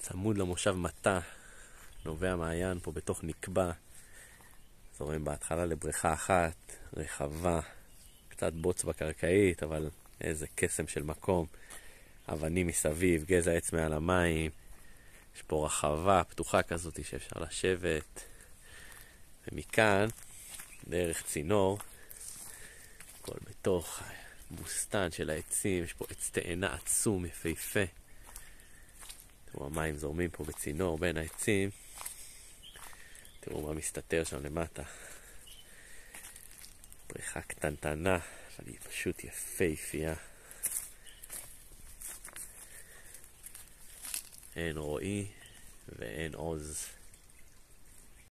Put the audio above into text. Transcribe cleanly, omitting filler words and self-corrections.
צמוד למושב מטה, נובע מעיין פה בתוך נקבע. אז רואים בהתחלה לבריכה אחת, רחבה, קצת בוץ בקרקעית, אבל איזה קסם של מקום. אבנים מסביב, גזע עץ מעל המים, יש פה רחבה פתוחה כזאת שאפשר לשבת. ומכאן, דרך צינור, כל בתוך בוסטן של העצים, יש פה עץ תאנה עצום, יפהפה. תראו, המים זורמים פה בצינור בין העצים. תראו מה מסתתר שם למטה. בריכה קטנטנה, אבל היא פשוט יפהפייה. אין רועי ואין עוז.